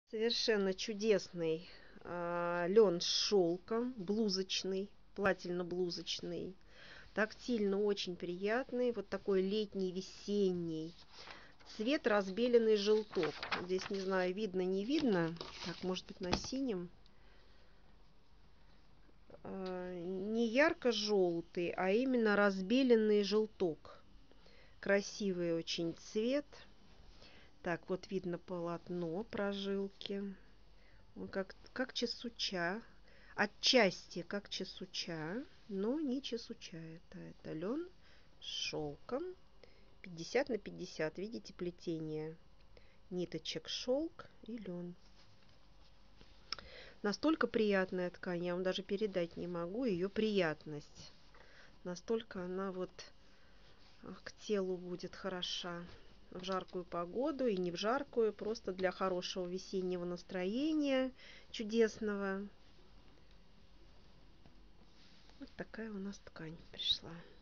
Совершенно чудесный лен с шелком, блузочный, плательно-блузочный. Тактильно очень приятный, вот такой летний, весенний. Цвет разбеленный желток. Здесь не знаю, видно, не видно. Так, может быть, на синем. Не ярко-желтый, а именно разбеленный желток. Красивый очень цвет. Так, вот видно полотно, прожилки. Он как чесуча. Отчасти как чесуча, но не чесуча. Это лен с шелком. 50 на 50. Видите, плетение ниточек, шелк и лен. Настолько приятная ткань, я вам даже передать не могу ее приятность. Настолько она вот к телу будет хороша в жаркую погоду и не в жаркую, просто для хорошего весеннего настроения, чудесного. Вот такая у нас ткань пришла.